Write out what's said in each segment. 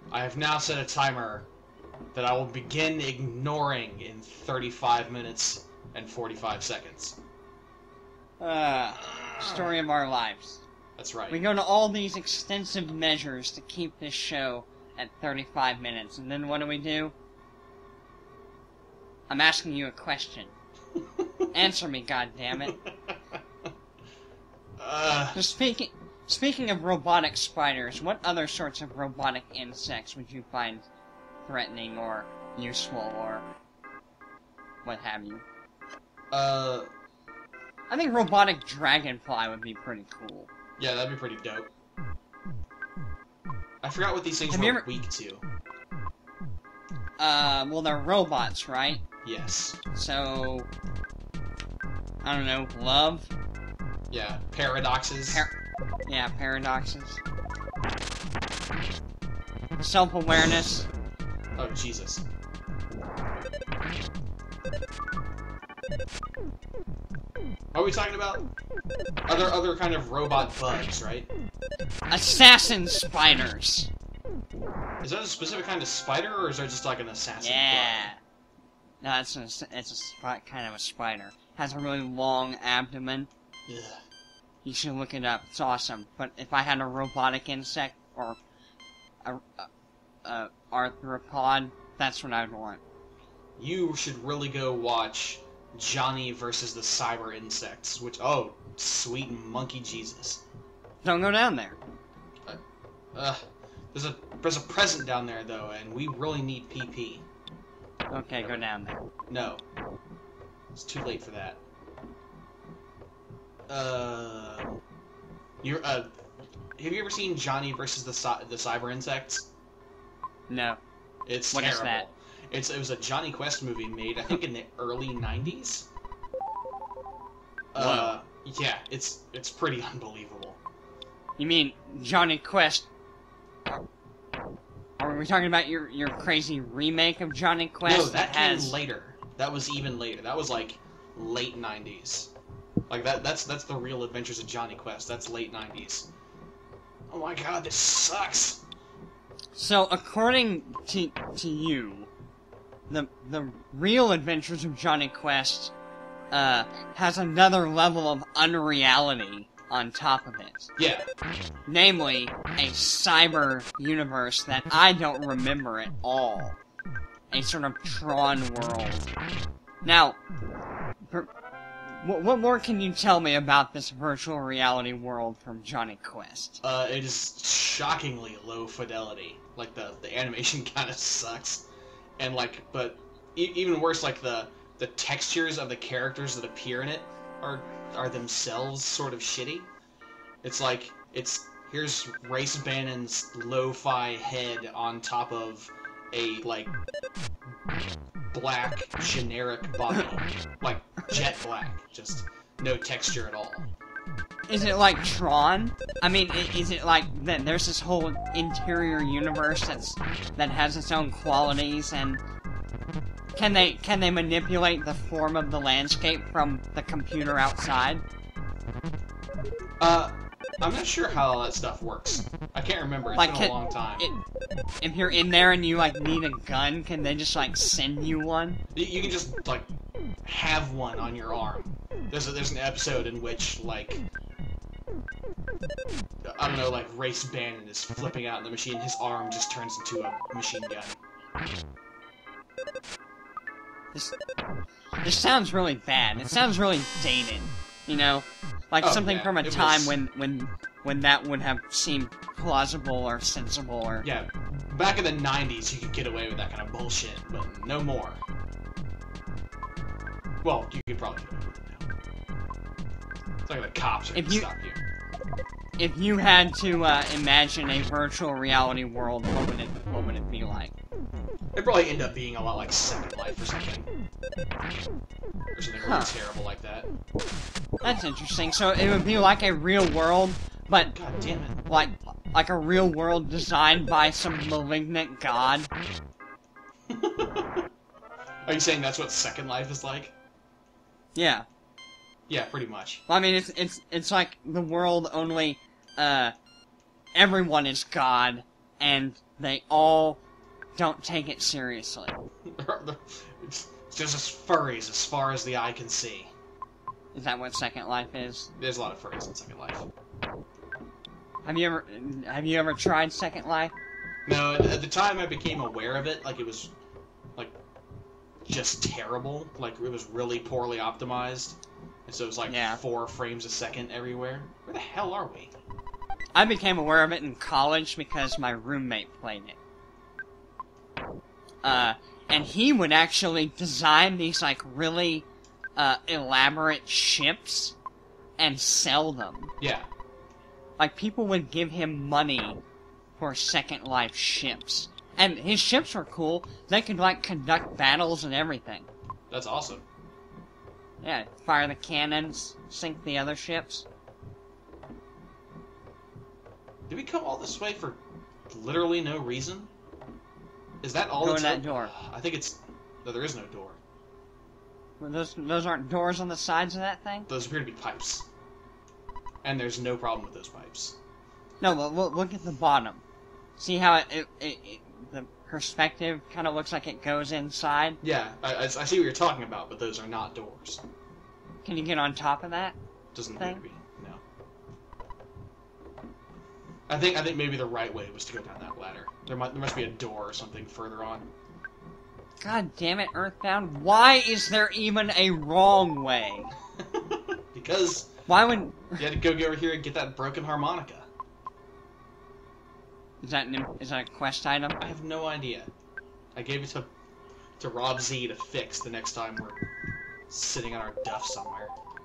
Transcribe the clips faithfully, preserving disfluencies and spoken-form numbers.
I have now set a timer that I will begin ignoring in thirty-five minutes and forty-five seconds. Uh, story of our lives. That's right. We go to all these extensive measures to keep this show at thirty-five minutes, and then what do we do? I'm asking you a question. Answer me, goddammit. Uh, So speaking, speaking of robotic spiders, what other sorts of robotic insects would you find threatening or useful or what have you? uh, I think robotic dragonfly would be pretty cool. yeah, that'd be pretty dope. I forgot what these things Have were you ever- weak to. Uh, well, they're robots, right? Yes. So, I don't know, love? Yeah, paradoxes. Par- yeah, paradoxes. Self-awareness. Oh, Jesus. What are we talking about? Other other kind of robot bugs, right? Assassin spiders. Is that a specific kind of spider, or is that just like an assassin Yeah. No, it's a, it's a spi- kind of a spider. Has a really long abdomen. bug? Ugh. You should look it up. It's awesome. But if I had a robotic insect or a, a, a arthropod, that's what I'd want. You should really go watch Johnny versus the Cyber Insects, which, oh, sweet monkey Jesus. Don't go down there. Ugh. There's a, there's a present down there, though, and we really need P P. Okay, go down there. No. It's too late for that. Uh... You're, uh... Have you ever seen Johnny versus the Cy- the Cyber Insects? No. It's What is terrible. that? It's, it was a Johnny Quest movie made, I think, in the early nineties. Uh, yeah, it's it's pretty unbelievable. You mean Johnny Quest? Are we talking about your your crazy remake of Johnny Quest No, that came has? later. That was even later. That was like late nineties. Like that. That's that's the real Adventures of Johnny Quest. That's late nineties. Oh my God, this sucks. So, according to to you, the the real Adventures of Johnny Quest uh, has another level of unreality on top of it. Yeah. Namely, a cyber universe that I don't remember at all. A sort of Tron world. Now, per, what, what more can you tell me about this virtual reality world from Johnny Quest? Uh, it is shockingly low fidelity. Like the the animation kind of sucks, and like, but e- even worse, like the the textures of the characters that appear in it are are themselves sort of shitty. It's like it's here's Race Bannon's lo-fi head on top of a like black generic body, like jet black, just no texture at all. Is it like Tron? I mean, i- is it like that? There's this whole interior universe that's that has its own qualities, and can they can they manipulate the form of the landscape from the computer outside? Uh, I'm not sure how all that stuff works. I can't remember. It's Like, been can- a long time. It, if you're in there and you like need a gun, can they just like send you one? You, you can just like have one on your arm. There's a, there's an episode in which like I don't know, like Race Bannon is flipping out in the machine. His arm just turns into a machine gun. This this sounds really bad. It sounds really dated. You know, like Oh, something yeah, from a it time was- when when when that would have seemed plausible or sensible or. Yeah, back in the nineties, you could get away with that kind of bullshit, but no more. Well, you could probably get away with it now. It's like the cops are If gonna you- stop you. If you had to uh, imagine a virtual reality world, what would it what would it be like? It'd probably end up being a lot like Second Life or something. Or something really Huh. terrible like that. That's interesting. So it would be like a real world, but God damn it. like like a real world designed by some malignant god. Are you saying that's what Second Life is like? Yeah. Yeah, pretty much. I mean, it's it's it's like the world only uh everyone is God and they all don't take it seriously. It's just furries as far as the eye can see. Is that what Second Life is? There's a lot of furries in Second Life. Have you ever have you ever tried Second Life? No, at, at the time I became aware of it, like it was, like, just terrible. Like it was really poorly optimized, and so it was like Yeah. four frames a second everywhere. Where the hell are we? I became aware of it in college because my roommate played it. Uh, and he would actually design these, like, really, uh, elaborate ships and sell them. Yeah. Like, people would give him money for Second Life ships. And his ships were cool. They could, like, conduct battles and everything. That's awesome. Yeah, fire the cannons, sink the other ships. Did we come all this way for literally no reason? Is that all Go it's in that door. I think it's... No, there is no door. Well, Those, those aren't doors on the sides of that thing? Those appear to be pipes. And there's no problem with those pipes. No, but look, look at the bottom. See how it, it, it, it the perspective kind of looks like it goes inside? Yeah, I, I, I see what you're talking about, but those are not doors. Can you get on top of that? Doesn't appear Thing? to be. No. I think I think maybe the right way was to go down that ladder. There might there must be a door or something further on. God damn it, Earthbound. Why is there even a wrong way? Because Why would... you had to go over here and get that broken harmonica. Is that an, is that a quest item? I have no idea. I gave it to to Rob Z to fix the next time we're sitting on our duff somewhere.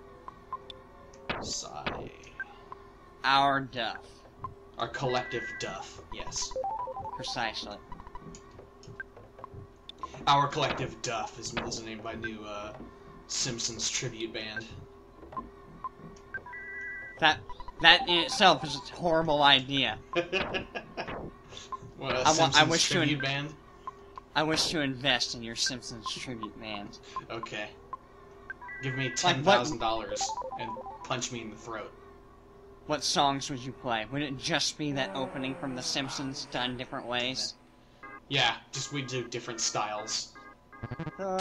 Sigh. Our duff. Our collective duff, yes. Precisely. Our collective duff is, is the name of my new uh, Simpsons tribute band. That that in itself is a horrible idea. What, a I wa- I Simpsons wish to tribute in- band? I wish to invest in your Simpsons tribute band. Okay. Give me Like, ten what- thousand dollars and punch me in the throat. What songs would you play? Would it just be that opening from The Simpsons done different ways? Yeah, just we do different styles. The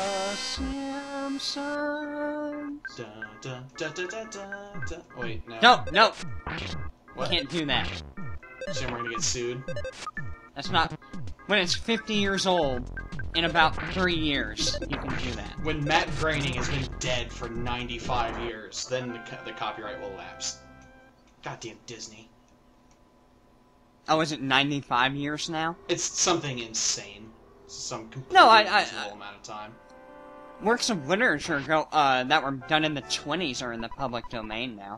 Simpsons. Da, da, da, da, da, da, da. Wait, no. No, no, What? can't do that. So we're gonna get sued? That's not. When it's fifty years old, in about three years, you can do that. When Matt Groening has been dead for ninety-five years, then the, co- the copyright will lapse. Goddamn Disney. Oh, is it ninety-five years now? It's something insane. Some completely No, I- I- reasonable I- amount of time. Works of literature go uh, that were done in the twenties are in the public domain now.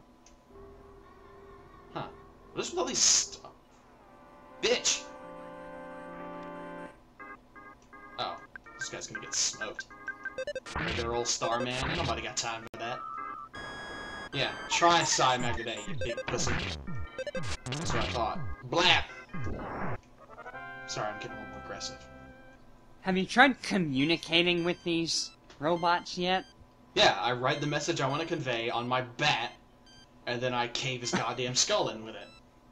Huh. What is with all these stuff? Bitch! Oh, this guy's gonna get smoked. Regular old Starman. Ain't nobody got time for that. Yeah, try Psy Day, you big pussy. That's what I thought. Blap! Sorry, I'm getting a little more aggressive. Have you tried communicating with these robots yet? Yeah, I write the message I want to convey on my bat, and then I cave his goddamn skull in with it.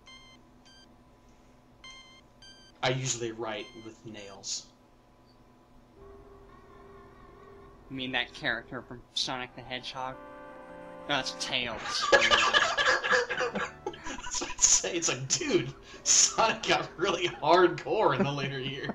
I usually write with nails. You mean that character from Sonic the Hedgehog? No, that's Tails. That's what I'd say. It's like, dude, Sonic got really hardcore in the later years.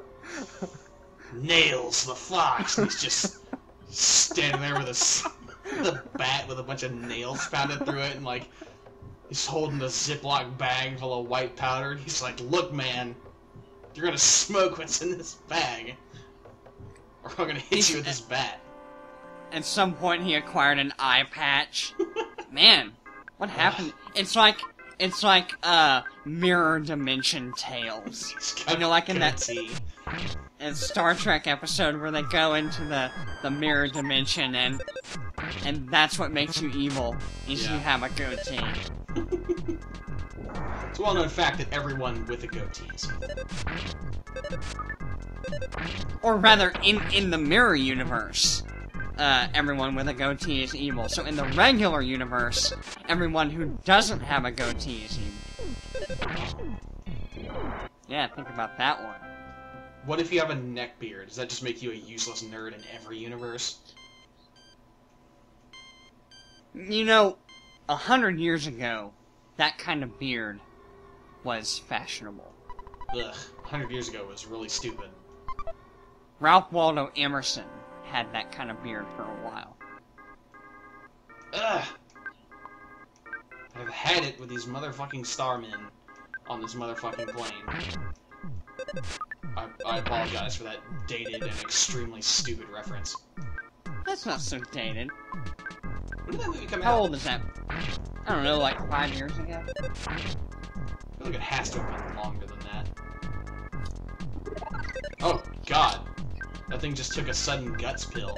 Nails the fox. And he's just standing there with a, s- the bat with a bunch of nails pounded through it, and like he's holding a Ziploc bag full of white powder. And he's like, "Look, man, you're gonna smoke what's in this bag, or I'm gonna hit you with this bat." At some point, he acquired an eye patch. Man, what happened? It's like it's like uh mirror dimension Tails. He's got You know, like in a that goatee. in Star Trek episode where they go into the the mirror dimension and and that's what makes you evil is Yeah. you have a goatee. It's a well-known fact that everyone with a goatee is evil. Or rather, in in the mirror universe, uh, everyone with a goatee is evil. So in the regular universe, everyone who doesn't have a goatee is evil. Yeah, think about that one. What if you have a neck beard? Does that just make you a useless nerd in every universe? You know, a hundred years ago, that kind of beard was fashionable. Ugh, a hundred years ago was really stupid. Ralph Waldo Emerson had that kind of beard for a while. Ugh! I've had it with these motherfucking starmen on this motherfucking plane. I, I apologize for that dated and extremely stupid reference. That's not so dated. When did that movie come How out? old is that? I don't know, like five years ago? I feel like it has to have been longer than that. Oh, God. That thing just took a sudden guts pill.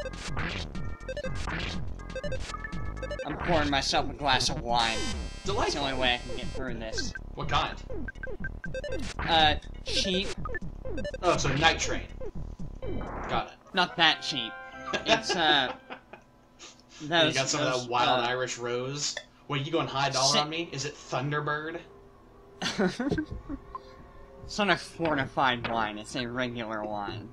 I'm pouring myself a glass of wine. It's the Delightful. only way I can get through this. What kind? Uh, cheap. Oh, so Night Train. Got it. Not that cheap. It's, uh... Those, you got some those, of that wild uh, Irish rose? Wait, you going high dollar si- on me? Is it Thunderbird? It's not a fortified wine, it's a regular wine.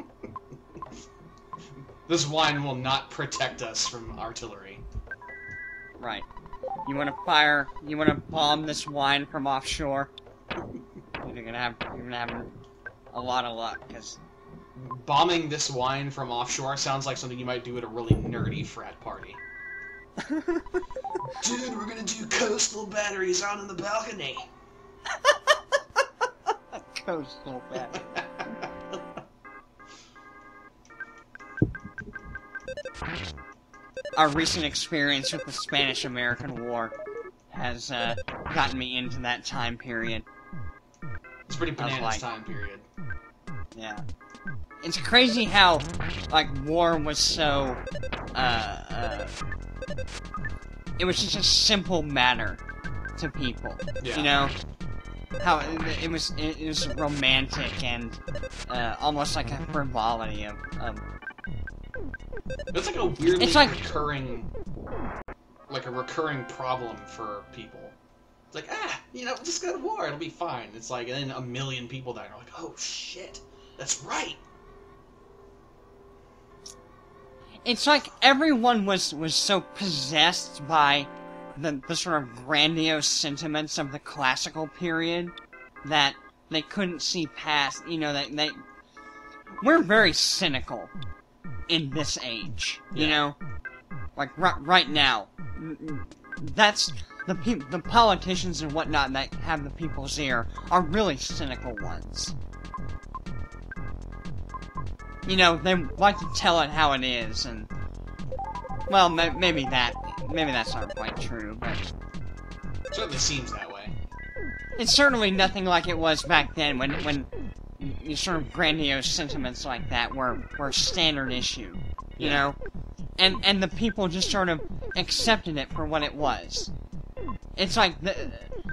This wine will not protect us from artillery. Right. You wanna fire, you wanna bomb this wine from offshore? You're gonna have, you're gonna have a lot of luck, because... Bombing this wine from offshore sounds like something you might do at a really nerdy frat party. Dude, we're gonna do coastal batteries out on the balcony. Coastal battery. Our recent experience with the Spanish-American War has uh, gotten me into that time period. It's a pretty bananas like- time period. Yeah. It's crazy how, like, war was so, uh, uh... It was just a simple matter to people, Yeah. you know? How it, it was it, was romantic and, uh, almost like a frivolity of, of... It's like a weirdly It's like- recurring... Like a recurring problem for people. It's like, ah, you know, just go to war, it'll be fine. It's like, and then a million people die, and you're like, oh shit, that's right. It's like everyone was, was so possessed by the, the sort of grandiose sentiments of the classical period that they couldn't see past, you know, that they... We're very cynical in this age, you Yeah. know? Like, right, right now. That's... The, pe- the politicians and whatnot that have the people's ear are really cynical ones. You know, they like to tell it how it is, and... Well, ma- maybe that... Maybe that's not quite true, but... It certainly seems that way. It's certainly nothing like it was back then, when when you sort of grandiose sentiments like that were, were standard issue, you Yeah. know? And and the people just sort of accepted it for what it was. It's like, the...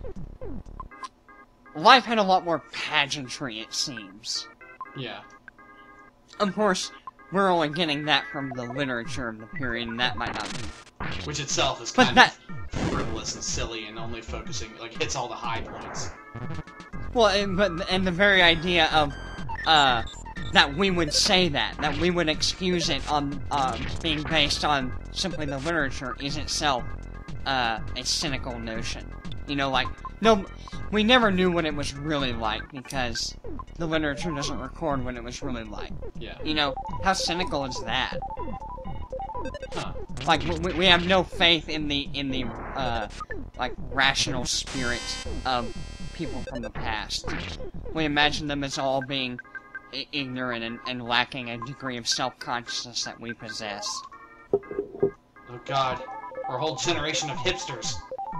Life had a lot more pageantry, it seems. Yeah. Of course, we're only getting that from the literature of the period, and that might not be. Which itself is But kind that- of frivolous and silly and only focusing, like, hits all the high points. Well, and, but and the very idea of, uh, that we would say that, that we would excuse it on, uh, being based on simply the literature is itself, uh, a cynical notion. You know, like, no, we never knew what it was really like, because the literature doesn't record what it was really like. Yeah. You know, how cynical is that? Huh. Like, we, we have no faith in the, in the, uh, like, rational spirit of people from the past. We imagine them as all being I- ignorant and, and lacking a degree of self-consciousness that we possess. Oh god. We're a whole generation of hipsters.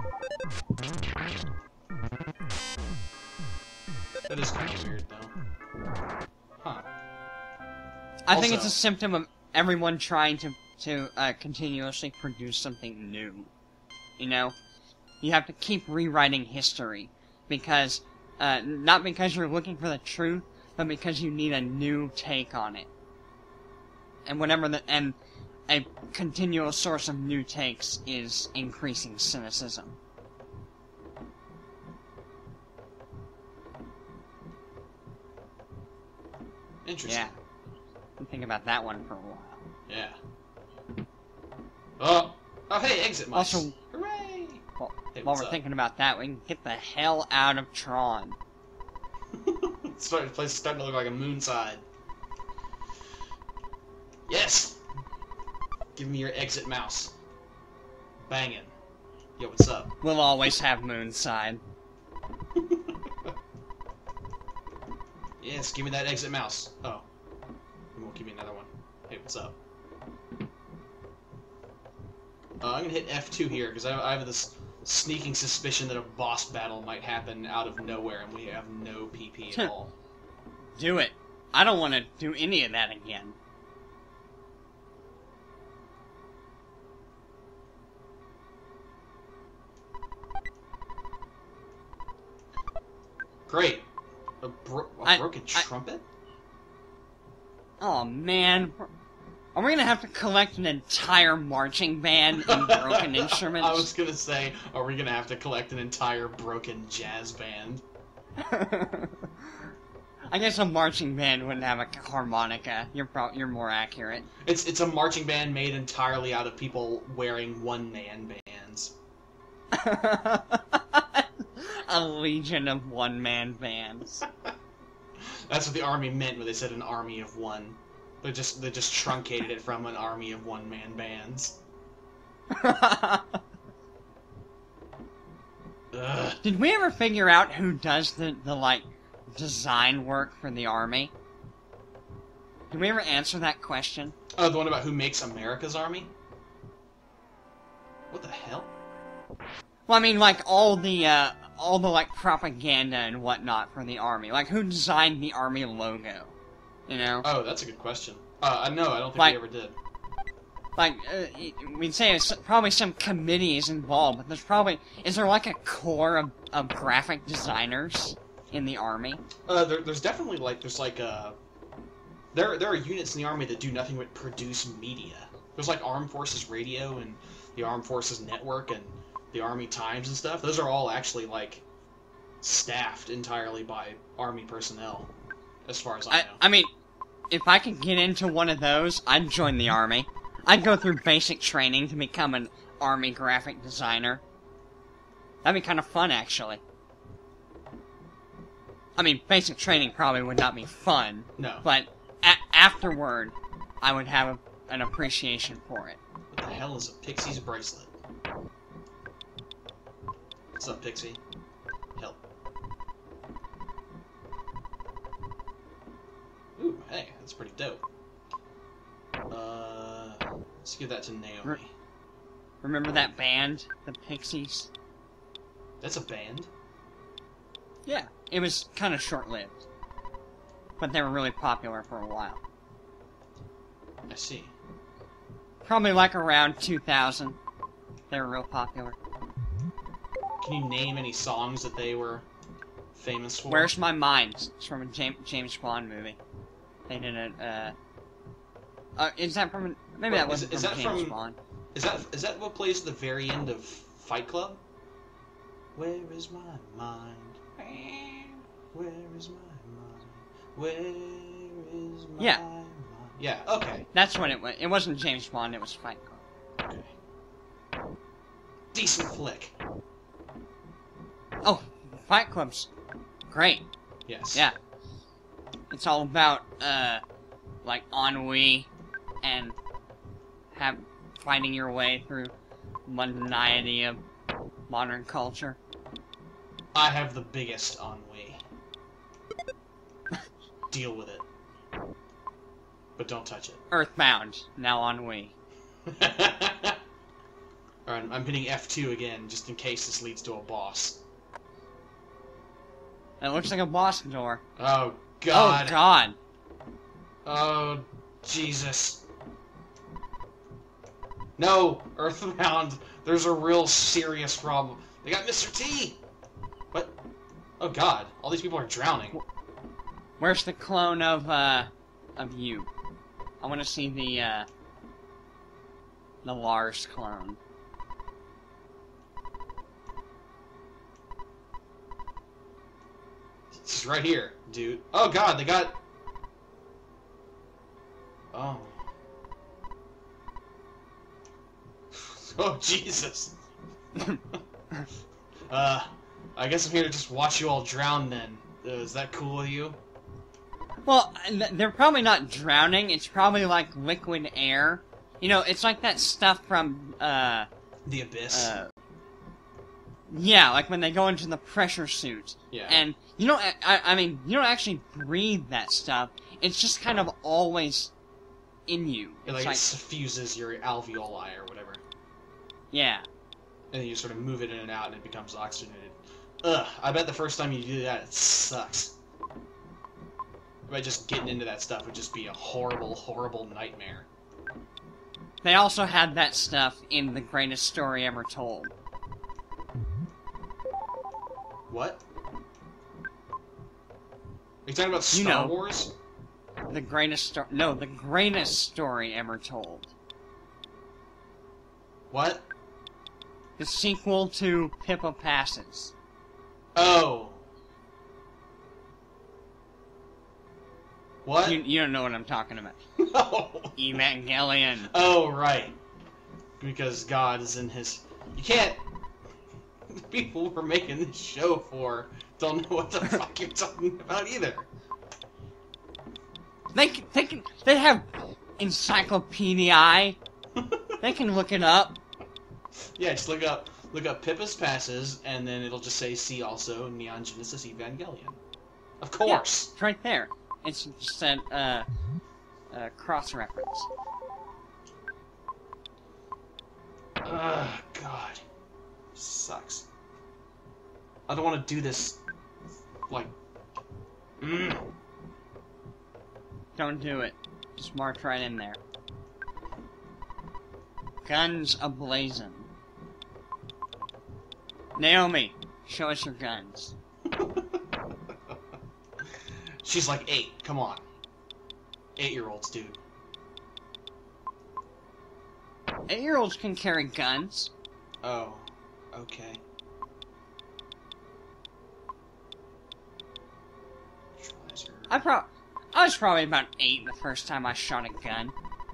That is kind of weird, though. Huh. I think it's a Also- symptom of everyone trying to, to, uh, continuously produce something new. You know? You have to keep rewriting history. Because, uh, not because you're looking for the truth, but because you need a new take on it. And whatever the, and a continual source of new takes is increasing cynicism. Interesting. Yeah. I'm thinking about that one for a while. Yeah. Oh! Oh, hey, exit mice. Also, hooray! Well, Hey, while what's we're up? thinking about that, we can get the hell out of Tron. This place is starting to look like a moonside. Yes! Give me your exit mouse. Bangin'. Yo, what's up? We'll always have Moonside. Yes, give me that exit mouse. Oh. You won't give me another one. Hey, what's up? Uh, I'm gonna hit F two here, because I, I have this sneaking suspicion that a boss battle might happen out of nowhere, and we have no P P at all. Do it. I don't want to do any of that again. Great. A, bro a I- broken I- trumpet? Oh man. Are we gonna have to collect an entire marching band and broken instruments? I was gonna say, are we gonna have to collect an entire broken jazz band? I guess a marching band wouldn't have a harmonica. You're pro you're more accurate. It's it's a marching band made entirely out of people wearing one-man bands. A legion of one-man bands. That's what the army meant when they said an army of one. They just they just truncated it from an army of one-man bands. Ugh. Did we ever figure out who does the, the, like, design work for the army? Did we ever answer that question? Oh, the one about who makes America's army? What the hell? Well, I mean, like, all the, uh, all the, like, propaganda and whatnot for the army. Like, who designed the army logo? You know? Oh, that's a good question. Uh, no, I don't think Like- we ever did. Like, uh, we'd say it's probably some committees involved, but there's probably... Is there, like, a core of, of graphic designers in the army? Uh, there, there's definitely, like, there's, like, uh... There, there are units in the army that do nothing but produce media. There's, like, Armed Forces Radio and the Armed Forces Network and the Army Times and stuff. Those are all actually, like, staffed entirely by Army personnel, as far as I I, know. I mean, if I could get into one of those, I'd join the army. I'd go through basic training to become an army graphic designer. That'd be kind of fun, actually. I mean, basic training probably would not be fun, No. but a- afterward, I would have a, an appreciation for it. What the hell is a Pixie's bracelet? What's up, Pixie? Help. Ooh, hey, that's pretty dope. Uh, let's give that to Naomi. Remember that band, the Pixies? That's a band? Yeah, it was kind of short-lived. But they were really popular for a while. I see. Probably like around two thousand. They were real popular. Can you name any songs that they were famous for? Where's My Mind? It's from a James, James Bond movie. They did a, uh... Uh, is that from... A, maybe Wait, that is- wasn't is from that James from- Bond. Is that is that what plays at the very end of Fight Club? Where is my mind? Where is my mind? Where is my Yeah. mind? Yeah, okay. That's what it was. It wasn't James Bond, it was Fight Club. Okay. Decent flick. Oh, Fight Club's great. Yes. Yeah. It's all about, uh, like, ennui and have finding your way through mundanity of modern culture. I have the biggest ennui. Deal with it. But don't touch it. Earthbound, now ennui. Alright, I'm hitting F two again, just in case this leads to a boss. It looks like a boss door. Oh, God. Oh, God. Oh, Jesus. No, Earthbound, there's a real serious problem. They got Mister T! What? Oh, God. All these people are drowning. Where's the clone of, uh, of you? I want to see the, uh, the Lars clone. It's right here, dude. Oh, God, they got... Oh. Oh, Jesus. uh, I guess I'm here to just watch you all drown then. Uh, is that cool with you? Well, they're probably not drowning. It's probably like liquid air. You know, it's like that stuff from, uh... The Abyss? Uh, yeah, like when they go into the pressure suit. Yeah. And, you don't, I, I mean, you don't actually breathe that stuff. It's just kind of always in you. It, like, it's like, it suffuses your alveoli or whatever. Yeah. And then you sort of move it in and out and it becomes oxygenated. Ugh, I bet the first time you do that, it sucks. I bet just getting into that stuff would just be a horrible, horrible nightmare. They also had that stuff in The Greatest Story Ever Told. What? Are you talking about Star You know. Wars? The Greatest Story... No, The Greatest Story Ever Told. What? The sequel to Pippa Passes. Oh. What? You, you don't know what I'm talking about. No. Evangelion. Oh, right. Because God is in his... You can't... The people we're making this show for don't know what the fuck you're talking about either. They can, they can, they have encyclopedia. They can look it up. Yeah, just look up look up Pippa's Passes, and then it'll just say, see also Neon Genesis Evangelion. Of course! Yeah, it's right there. It's just a, uh, uh, cross-reference. Ugh, God. Sucks. I don't want to do this, like... Mm. Don't do it. Just march right in there. Guns ablazing. Naomi, show us your guns. She's like eight. Come on. Eight-year-olds, dude. Eight-year-olds can carry guns. Oh. Okay. I pro- I was probably about eight the first time I shot a gun.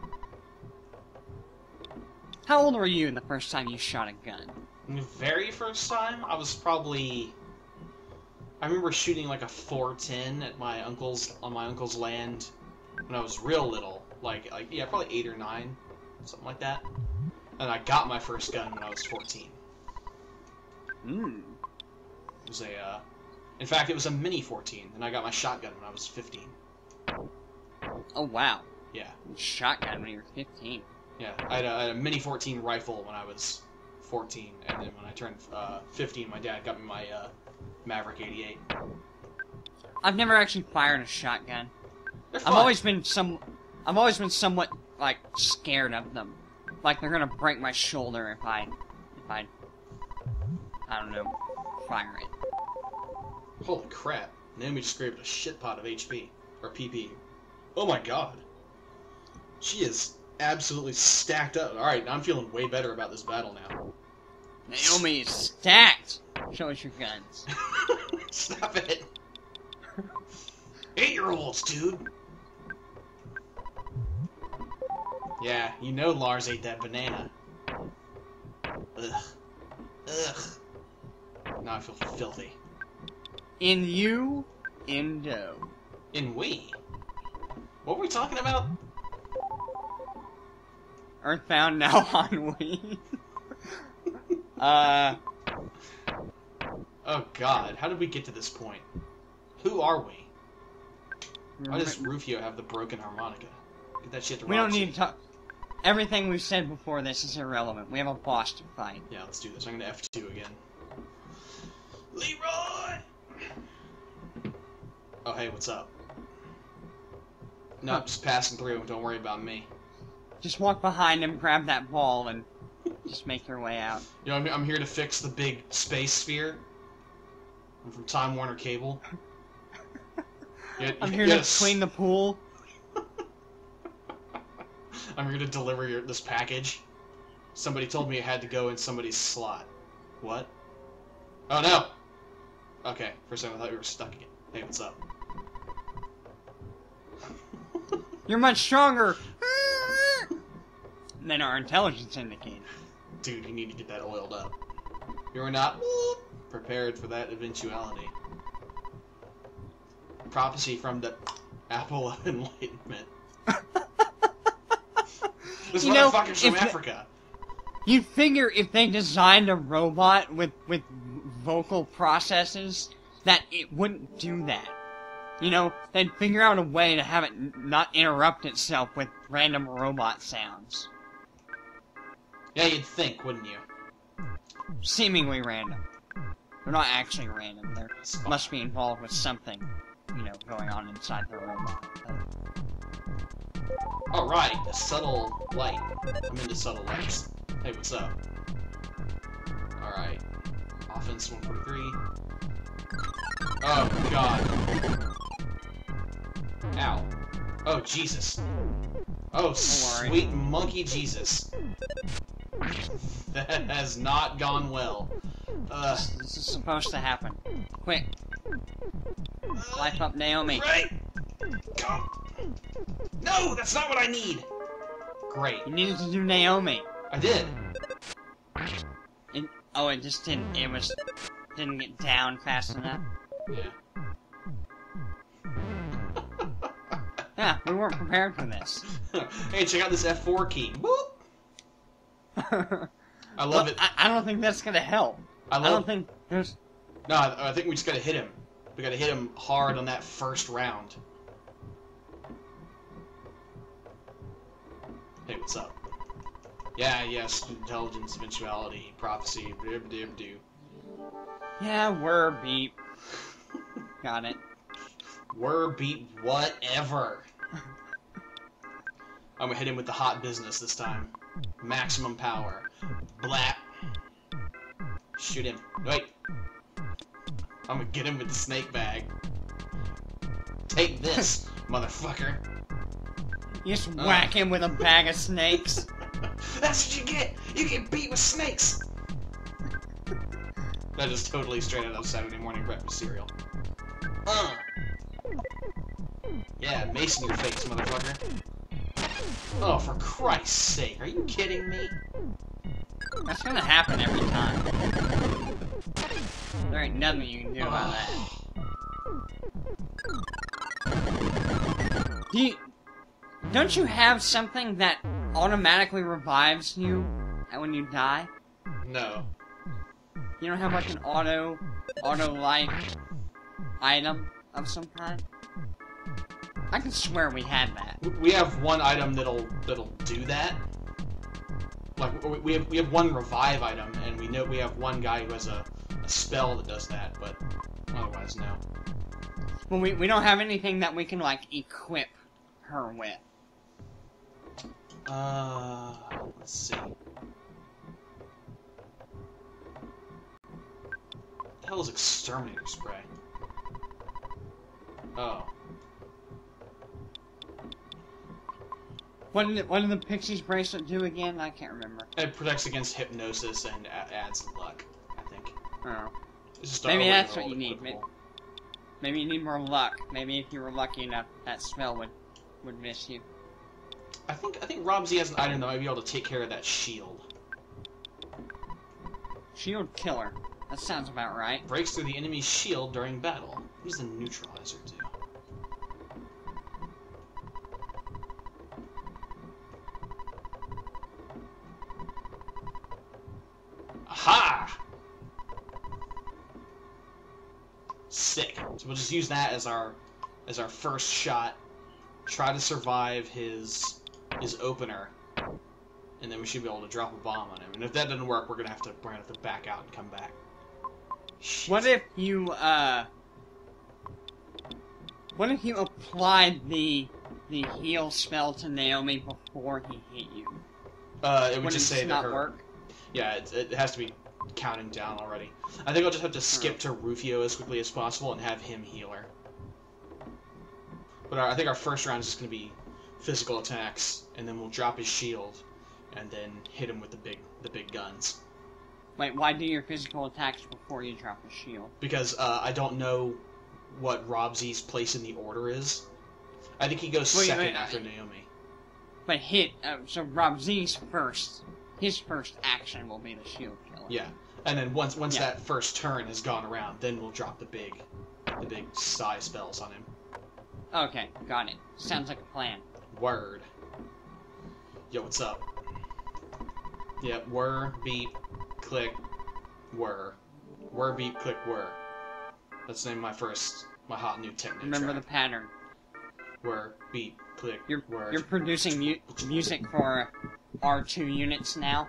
How old were you the first time you shot a gun? The very first time, I was probably... I remember shooting like a four ten at my uncle's, on my uncle's land when I was real little. Like, like yeah, probably eight or nine. Something like that. And I got my first gun when I was fourteen. Hmm. It was a, uh... In fact, it was a Mini fourteen, and I got my shotgun when I was fifteen. Oh, wow. Yeah. Shotgun when you were fifteen. Yeah, I had, a, I had a Mini fourteen rifle when I was fourteen, and then when I turned uh, fifteen, my dad got me my uh, Maverick eighty-eight. I've never actually fired a shotgun. They're I've fun. always been some... I've always been somewhat, like, scared of them. Like, they're gonna break my shoulder if I... If I... I don't know, fire it. Holy crap. Naomi just scraped a shit pot of H P. Or P P. Oh my god. She is absolutely stacked up. Alright, now I'm feeling way better about this battle now. Naomi is stacked! Show us your guns. Stop it. Eight-year-olds, dude. Yeah, you know Lars ate that banana. Ugh. Ugh. Now I feel filthy. In you, Indo. In we? What were we talking about? Earthbound now on Wii. uh... Oh god, how did we get to this point? Who are we? Why does Rufio have the broken harmonica? Get that shit to We don't Roxy. need to talk... Everything we've said before this is irrelevant. We have a boss to fight. Yeah, let's do this. I'm gonna F two again. Leroy! Oh, hey, what's up? No, Huh. just passing through. Don't worry about me. Just walk behind him, grab that ball, and just make your way out. You know, I'm, I'm here to fix the big space sphere. I'm from Time Warner Cable. You had- I'm you here had to a clean the pool. I'm here to deliver your, this package. Somebody told me it had to go in somebody's slot. What? Oh no! Okay, for a second I thought we were stuck again. Hey, what's up? You're much stronger! than our intelligence indicated. Dude, you need to get that oiled up. You're not prepared for that eventuality. Prophecy from the Apple of Enlightenment. This You know, motherfucker's from if the- Africa. You'd figure if they designed a robot with, with vocal processes, that it wouldn't do that. You know, they'd figure out a way to have it n- not interrupt itself with random robot sounds. Yeah, you'd think, wouldn't you? Seemingly random. They're not actually random. They Spot. must be involved with something, you know, going on inside the robot. Alright, a subtle light. I'm into subtle lights. Hey, what's up? Alright. Offense one forty-three. Oh, God. Ow. Oh, Jesus. Oh, sweet monkey Jesus. That has not gone well. Uh, This, this is supposed to happen. Quick. Life up Naomi. right? Go. No, that's not what I need. Great. You needed to do Naomi. I did. It, oh, it just didn't, it was, didn't get down fast enough. Yeah. Yeah, we weren't prepared for this. Hey, check out this F four key. Boop. I love Well, it. I, I don't think that's gonna help. I I, love. don't think there's... No, I I think we just gotta hit him. We gotta hit him hard on that first round. Hey, what's up? Yeah, yes, intelligence, eventuality, prophecy, dib dib do. Yeah, we're beep. Got it. Word beat whatever. I'm gonna hit him with the hot business this time. Maximum power. Blap. Shoot him. Wait. I'm gonna get him with the snake bag. Take this, motherfucker. You just whack him with a bag of snakes. That's what you get! You get beat with snakes! That is totally straight out of Saturday morning breakfast cereal. Uh. Yeah, mace in your face, motherfucker. Oh, for Christ's sake, are you kidding me? That's gonna happen every time. There ain't nothing you can do about that. Do you... Don't you have something that automatically revives you when you die? No. You don't have like an auto, auto-like item of some kind? I can swear we had that. We have one item that'll that'll do that. Like we have we have one revive item, and we know we have one guy who has a, a spell that does that, but otherwise no. Well, we we don't have anything that we can like equip her with. Uh, let's see. What the hell is exterminator spray? Oh. What did, what did the Pixie's bracelet do again? I can't remember. It protects against hypnosis and a- adds luck, I think. Oh. It's just a Maybe overall that's what you need. equipable. Maybe you need more luck. Maybe if you were lucky enough, that spell would would miss you. I think I think Rob Z has an item that might be able to take care of that shield. Shield killer. That sounds about right. Breaks through the enemy's shield during battle. What does the neutralizer do? Aha! Sick. So we'll just use that as our as our first shot. Try to survive his his opener, and then we should be able to drop a bomb on him. And if that doesn't work, we're gonna have to we're gonna have to back out and come back. Shit. What if you uh? What if you applied the the heal spell to Naomi before he hit you? Uh, it would Would just it say that not her. work? Yeah, it, it has to be counting down already. I think I'll just have to skip to Rufio as quickly as possible and have him heal her. But our, I think our first round is just going to be physical attacks, and then we'll drop his shield, and then hit him with the big the big guns. Wait, why do your physical attacks before you drop a shield? Because uh, I don't know what Rob Z's place in the order is. I think he goes Wait, second wait, after I- Naomi. but hit. Uh, so Rob Z's first, his first action will be the shield killer. Yeah, and then once once Yeah. that first turn has gone around, then we'll drop the big, the big psi spells on him. Okay, got it. Sounds like a plan. Word. Yo, what's up? Yep, whir, beep, click, whir. Whir, beep, click, whir. That's the name of my first, my hot new techno Remember track. the pattern. Whir, beep, click, You're whir. you're producing mu music for R two units now.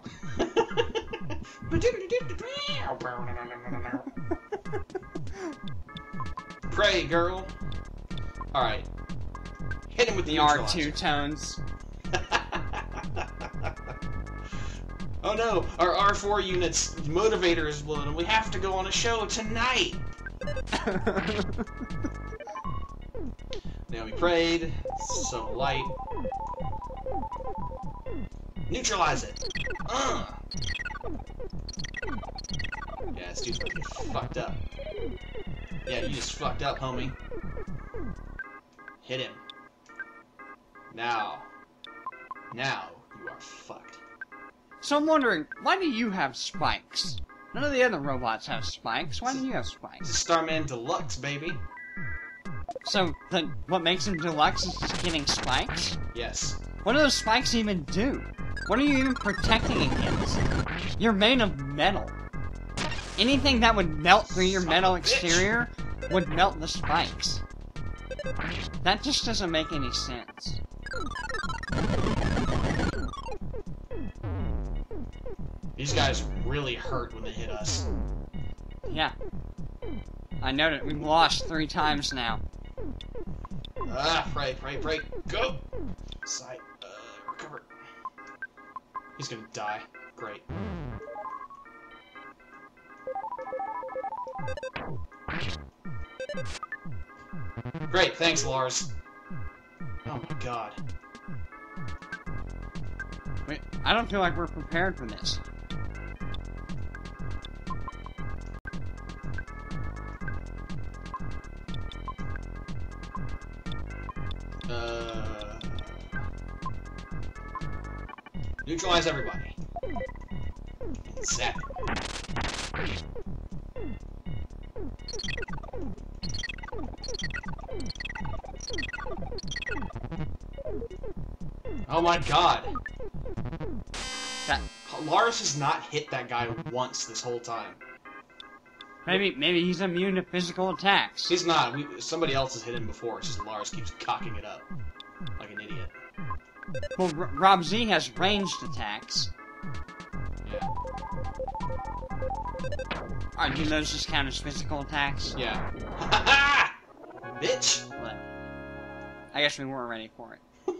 Pray, girl. Alright. Hit him with the, The R neutralizer. two tones. Oh no, our R four unit's motivator is blown and we have to go on a show tonight! Now we prayed, so light. Neutralize it! Uh. Yeah, this dude's gonna get fucked up. Yeah, you just fucked up, homie. Hit him. Now. Now you are fucked. So I'm wondering, why do you have spikes? None of the other robots have spikes. Why do you have It's spikes? a Starman Deluxe, baby. So, the, what makes him deluxe is just getting spikes? Yes. What do those spikes even do? What are you even protecting against? You're made of metal. Anything that would melt through your Son metal of a bitch. exterior would melt the spikes. That just doesn't make any sense. These guys really hurt when they hit us. Yeah. I know that we've lost three times now. Ah, pray, pray, pray. Go! Side. Uh, recover. He's gonna die. Great. Great, thanks, Lars. Oh my god. Wait, I don't feel like we're prepared for this. Uh... Neutralize everybody. Zap it. Oh my god. That Lars has not hit that guy once this whole time. maybe maybe he's immune to physical attacks. He's not. We, somebody else has hit him before. It's just Lars keeps cocking it up. Like an idiot. Well, R Rob Z has ranged attacks. Yeah. Alright, do those just count as physical attacks? Yeah. Ha ha ha! Bitch! But I guess we weren't ready for it.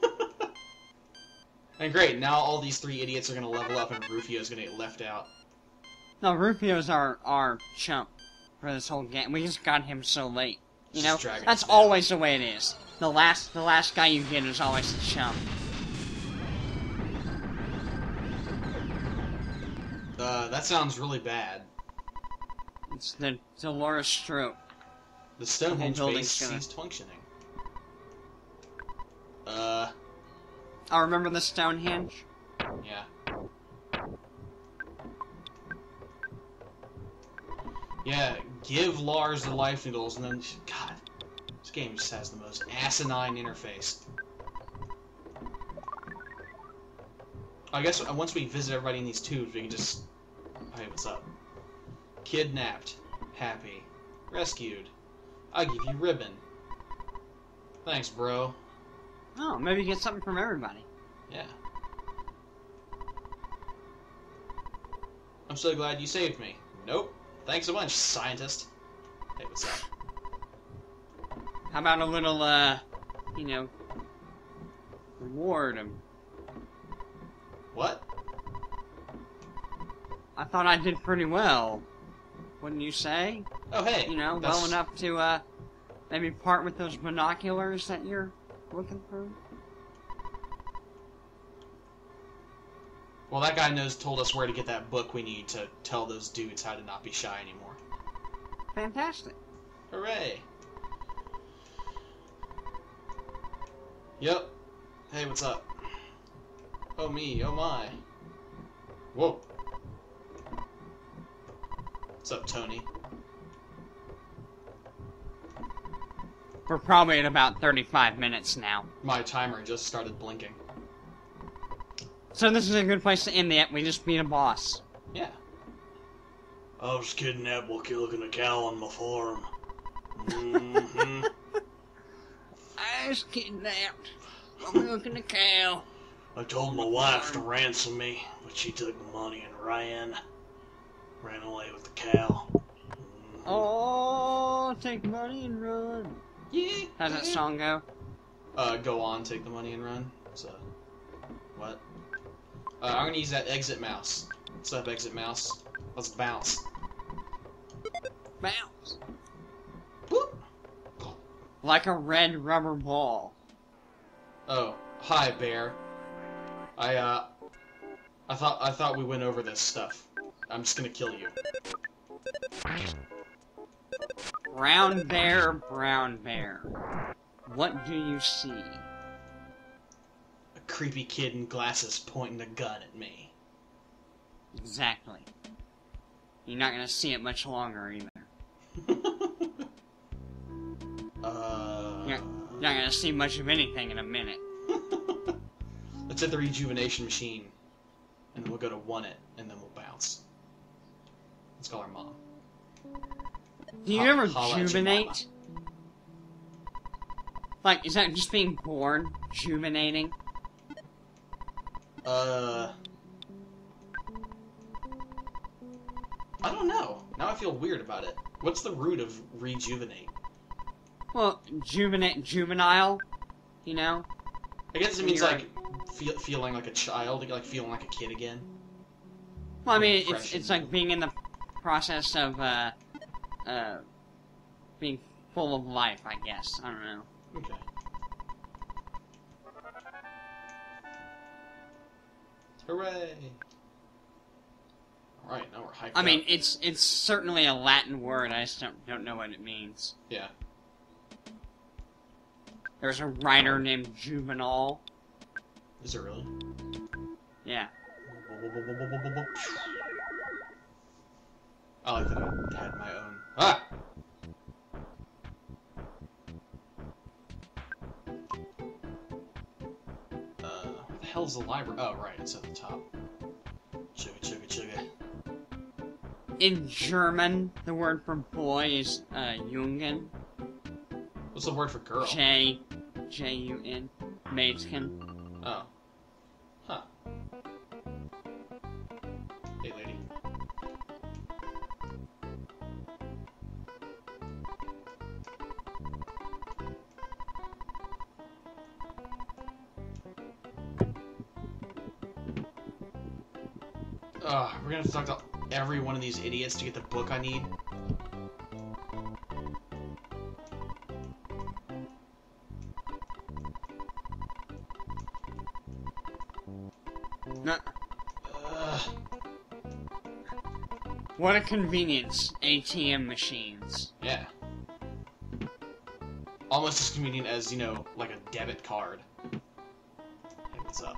And great, now all these three idiots are gonna level up and Rufio's gonna get left out. No, Rufio's our, our chump for this whole game. We just got him so late. You know? Just dragging That's us down. always the way it is. The last the last guy you get is always the chump. Uh, that sounds really bad. It's the Dolores Stroke. The Stonehenge building's base gonna- ceased functioning. Uh, Oh, remember the Stonehenge? yeah. Yeah, give Lars the life noodles and then... God, this game just has the most asinine interface. I guess once we visit everybody in these tubes, we can just... Hey, what's up? Kidnapped. Happy. Rescued. I give you ribbon. Thanks, bro. Oh, maybe get something from everybody. Yeah. I'm so glad you saved me. Nope. Thanks a bunch, scientist. Hey, what's up? How about a little, uh, you know, reward him? What? I thought I did pretty well. Wouldn't you say? Oh, hey. You know, that's- well enough to, uh, maybe part with those binoculars that you're looking through? Well, that guy knows, told us where to get that book we need to tell those dudes how to not be shy anymore. Fantastic. Hooray. Yep. Hey, what's up? Oh me, oh my. Whoa. What's up, Tony? We're probably at about thirty-five minutes now. My timer just started blinking. So this is a good place to end the ep. We just beat a boss. Yeah. I was kidnapped while killing a cow on my farm. Mm-hmm. I was kidnapped. I'm milking a cow. I told my wife to ransom me, but she took the money and ran. Ran away with the cow. Mm-hmm. Oh, take money and run. Yeah. How's that song go? Uh, go on, take the money and run. So, what? Uh, I'm gonna use that exit mouse. What's up, exit mouse? Let's bounce. Bounce. Whoop. Like a red rubber ball. Oh, hi, bear. I uh, I thought I thought we went over this stuff. I'm just gonna kill you. Brown bear, brown bear. What do you see? A creepy kid in glasses pointing a gun at me. Exactly. You're not gonna see it much longer either. uh. You're you're not gonna see much of anything in a minute. Let's hit the rejuvenation machine, and then we'll go to one it, and then we'll bounce. Let's call our mom. Do you Ho- ever holla at your juvenate? Like, is that just being born? Juvenating? Uh. I don't know. Now I feel weird about it. What's the root of rejuvenate? Well, juvenate, juvenile, you know? I guess it When means you're- like feel, feeling like a child, like feeling like a kid again. Well, I mean, it's, Fresh it's and- like being in the process of, uh, uh, being full of life, I guess. I don't know. Okay. Hooray! Alright, now we're hyped I mean, up. it's it's certainly a Latin word, I just don't, don't know what it means. Yeah. There's a writer named Juvenal. Is it really? Yeah. I like that I had my own. Ah! Uh, where the hell's the library? Oh, right, it's at the top. Chugga, chugga, chugga. In German, the word for boy is, uh, Jungen. What's the word for girl? J, J U N. Mädchen. Oh. Huh. Hey, lady. Ugh, we're gonna have to talk to every one of these idiots to get the book I need. No, Ugh. what a convenience, A T M machines. Yeah. Almost as convenient as, you know, like a debit card. Hey, what's up?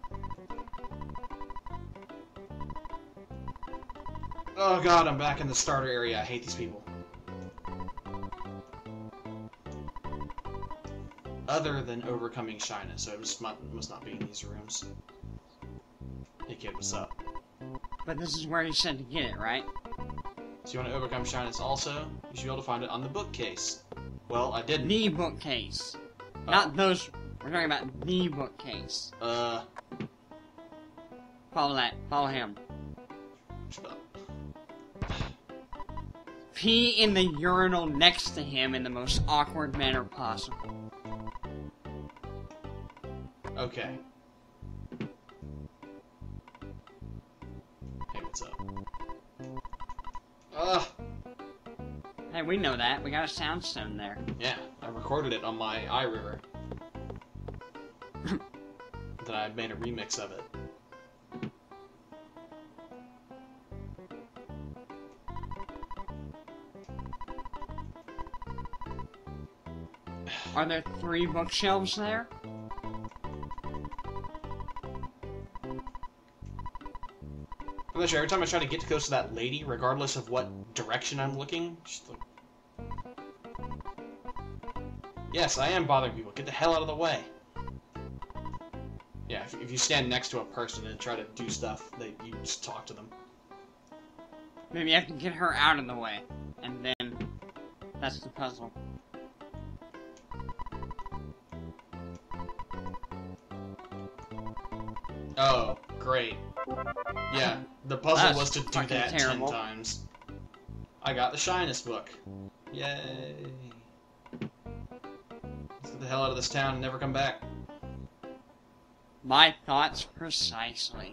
Oh god, I'm back in the starter area. I hate these people. Other than overcoming shyness, so it must not, must not be in these rooms. Hey kid, what's up? But this is where you said to get it, right? So you want to overcome shyness also? You should be able to find it on the bookcase. Well, I didn't. The bookcase. Oh. Not those. We're talking about the bookcase. Uh... Follow that. Follow him. Shut up. Pee in the urinal next to him in the most awkward manner possible. Okay. Hey, what's up? Ugh! Hey, we know that. We got a soundstone there. Yeah, I recorded it on my iRiver. Then I made a remix of it. Are there three bookshelves there? I'm not sure. Every time I try to get close to that lady, regardless of what direction I'm looking, she's like... Yes, I am bothering people. Get the hell out of the way. Yeah, if, if you stand next to a person and try to do stuff, they, you just talk to them. Maybe I can get her out of the way, and then that's the puzzle. Oh, great. Yeah, the puzzle That's was to do fucking that terrible. ten times. I got the shyness book. Yay. Let's get the hell out of this town and never come back. My thoughts precisely.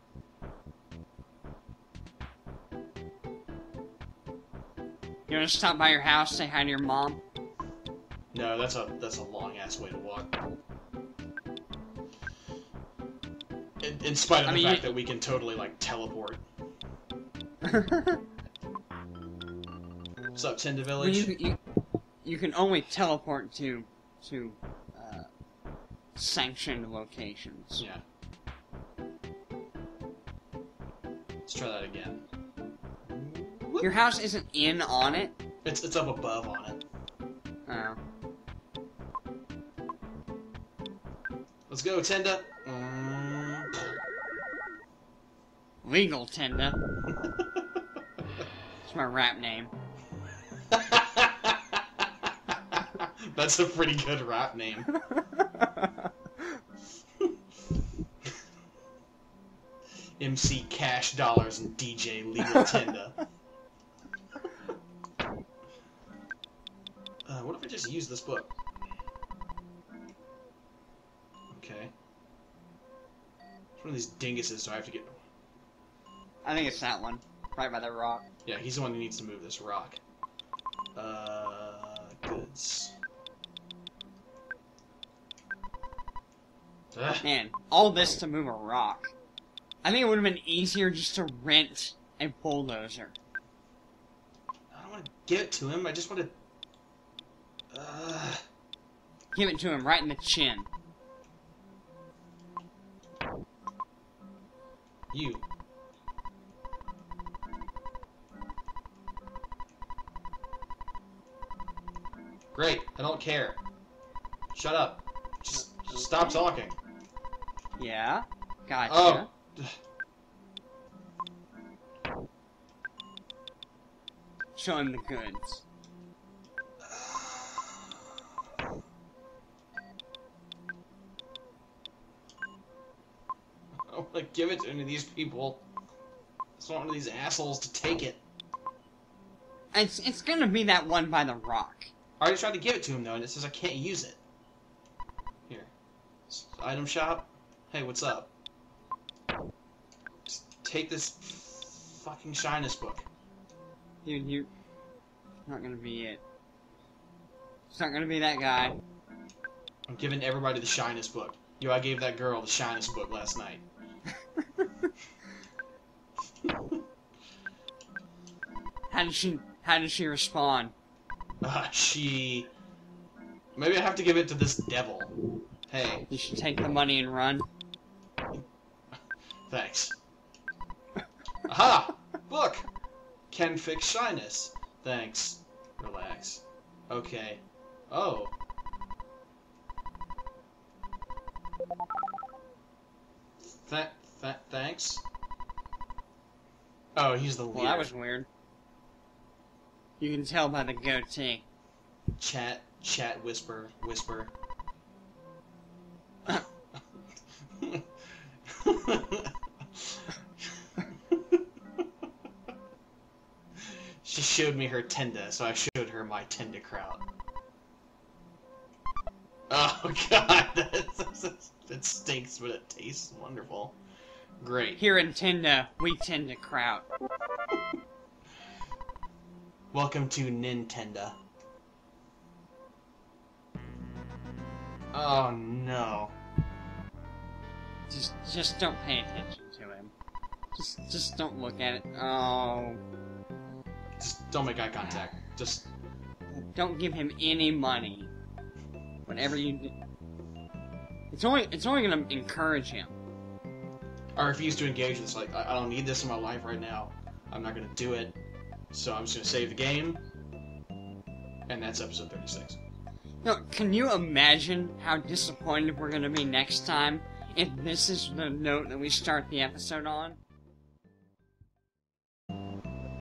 You wanna stop by your house, say hi to your mom? No, that's a that's a long ass way to walk. In, in spite of I the mean, fact you- that we can totally like teleport. What's up, Tinda Well, Village? you, you, you can only teleport to to uh, sanctioned locations. Yeah. Let's try that again. Your house isn't in on it. It's it's up above on it. Oh. Let's go, Tinda. Mm. Legal Tenda. It's my rap name. That's a pretty good rap name. M C Cash Dollars and D J Legal Tinda. Uh, what if I just use this book? Okay. Which one of these dinguses do I have to get? I think it's that one. Right by the rock. Yeah, he's the one who needs to move this rock. Uh, goods. Ugh. Man, all this to move a rock. I think it would have been easier just to rent a bulldozer. I don't want to give it to him. I just want to. Uh, Give it to him right in the chin. you. Great. I don't care. Shut up. Just, just stop talking. Yeah? Gotcha. Oh. Show him the goods. I don't want to give it to any of these people. I just want one of these assholes to take it. It's, it's gonna be that one by the rock. I already tried to give it to him, though, and it says I can't use it. Here. It's item shop. Hey, what's up? Just take this fucking shyness book. Dude, you... Not gonna be it. It's not gonna be that guy. I'm giving everybody the shyness book. Yo, I gave that girl the shyness book last night. How did she... How did she respond? Uh, she... Maybe I have to give it to this devil. Hey, Did she take the money and run? thanks. Aha! Book! Can fix shyness. Thanks. Relax. Okay. Oh. Th th thanks? Oh, he's the leader. Well, that was weird. You can tell by the goatee. Chat, chat, whisper, whisper. She showed me her tenda, so I showed her my tenda kraut. Oh god, that's, it stinks, but it tastes wonderful. Great. Here in Tenda, we tend to kraut. Welcome to Nintendo. Oh no. Just, just don't pay attention to him. Just, just don't look at it. Oh, Just don't make eye contact. Just don't give him any money. Whatever you do, it's only, it's only gonna encourage him. I refuse to engage with this. Like, I, I don't need this in my life right now. I'm not gonna do it. So I'm just gonna save the game. And that's episode thirty-six. No, can you imagine how disappointed we're gonna be next time if this is the note that we start the episode on?